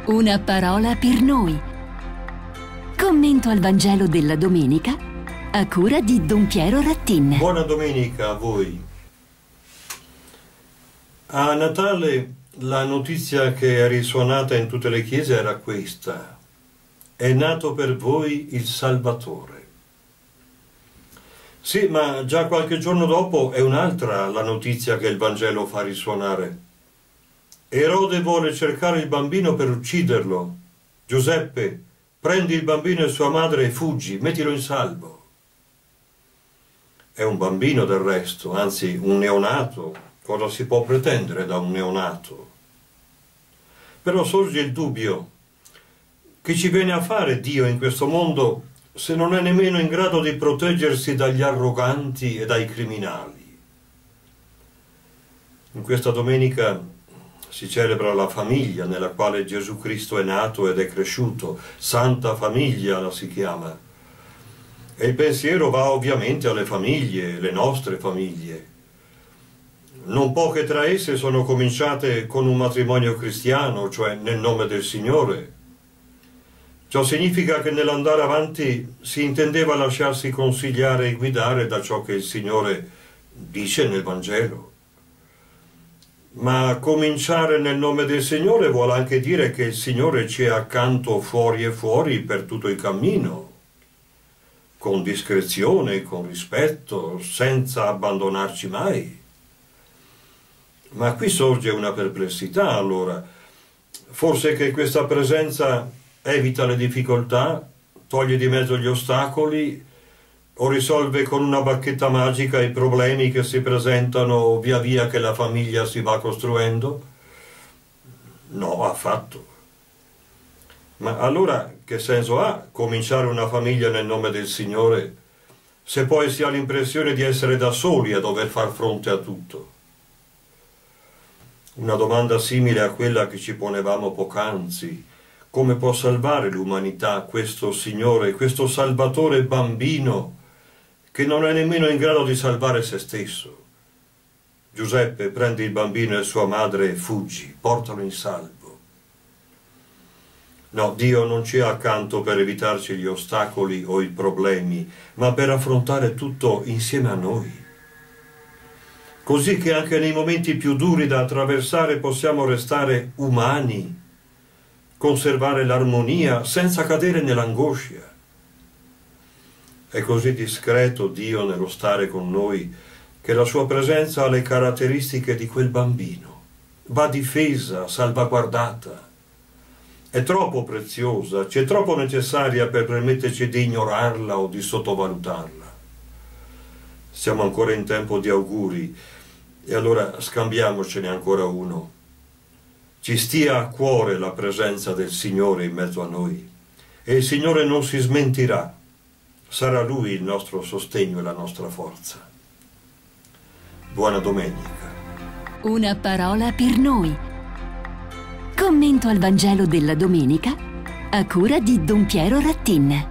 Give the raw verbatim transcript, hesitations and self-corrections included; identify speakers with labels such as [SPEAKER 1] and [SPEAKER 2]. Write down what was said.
[SPEAKER 1] Una parola per noi. Commento al Vangelo della domenica a cura di Don Piero Rattin.
[SPEAKER 2] Buona domenica a voi. A Natale la notizia che è risuonata in tutte le chiese era questa: è nato per voi il Salvatore. Sì, ma già qualche giorno dopo è un'altra la notizia che il Vangelo fa risuonare. Erode vuole cercare il bambino per ucciderlo. Giuseppe, prendi il bambino e sua madre e fuggi, mettilo in salvo. È un bambino del resto, anzi un neonato. Cosa si può pretendere da un neonato? Però sorge il dubbio: che ci viene a fare Dio in questo mondo se non è nemmeno in grado di proteggersi dagli arroganti e dai criminali? In questa domenica si celebra la famiglia nella quale Gesù Cristo è nato ed è cresciuto. Santa Famiglia la si chiama. E il pensiero va ovviamente alle famiglie, le nostre famiglie. Non poche tra esse sono cominciate con un matrimonio cristiano, cioè nel nome del Signore. Ciò significa che nell'andare avanti si intendeva lasciarsi consigliare e guidare da ciò che il Signore dice nel Vangelo. Ma cominciare nel nome del Signore vuole anche dire che il Signore ci è accanto fuori e fuori per tutto il cammino, con discrezione, con rispetto, senza abbandonarci mai. Ma qui sorge una perplessità, allora. Forse che questa presenza evita le difficoltà, toglie di mezzo gli ostacoli, o risolve con una bacchetta magica i problemi che si presentano via via che la famiglia si va costruendo? No, affatto. Ma allora che senso ha cominciare una famiglia nel nome del Signore se poi si ha l'impressione di essere da soli a dover far fronte a tutto? Una domanda simile a quella che ci ponevamo poc'anzi: come può salvare l'umanità questo Signore, questo Salvatore bambino che non è nemmeno in grado di salvare se stesso? Giuseppe, prendi il bambino e sua madre e fuggi, portalo in salvo. No, Dio non ci è accanto per evitarci gli ostacoli o i problemi, ma per affrontare tutto insieme a noi. Così che anche nei momenti più duri da attraversare possiamo restare umani, conservare l'armonia senza cadere nell'angoscia. È così discreto Dio nello stare con noi che la sua presenza ha le caratteristiche di quel bambino. Va difesa, salvaguardata. È troppo preziosa, c'è troppo necessaria per permetterci di ignorarla o di sottovalutarla. Siamo ancora in tempo di auguri e allora scambiamocene ancora uno. Ci stia a cuore la presenza del Signore in mezzo a noi e il Signore non si smentirà. Sarà Lui il nostro sostegno e la nostra forza. Buona domenica.
[SPEAKER 1] Una parola per noi. Commento al Vangelo della domenica a cura di Don Piero Rattin.